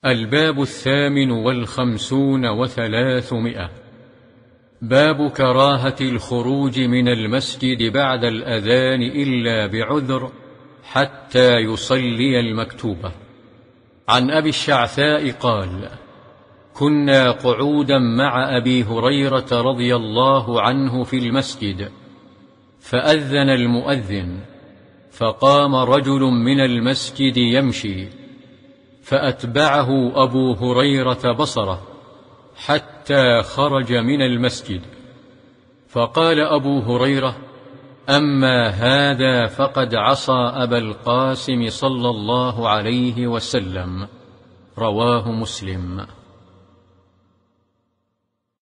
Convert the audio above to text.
الباب 58 باب كراهة الخروج من المسجد بعد الأذان إلا بعذر حتى يصلي المكتوبة. عن أبي الشعثاء قال: كنا قعودا مع أبي هريرة رضي الله عنه في المسجد، فأذن المؤذن، فقام رجل من المسجد يمشي، فأتبعه أبو هريرة بصره حتى خرج من المسجد، فقال أبو هريرة: أما هذا فقد عصى أبا القاسم صلى الله عليه وسلم. رواه مسلم.